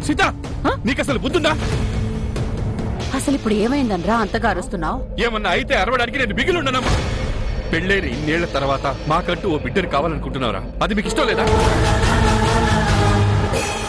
సీత నీకు అసలు బుద్ధుందా? అసలు ఇప్పుడు ఏమైందనరా అంతగా అరుస్తున్నావు? ఏమన్నా అయితే అరవడానికి నేను మిగిలి ఉన్నానమ్మా. పెళ్ళైన ఇన్నేళ్ల తర్వాత మాకంటూ ఓ బిడ్డని కావాలనుకుంటున్నావురా? అది మీకు ఇష్టం లేదా?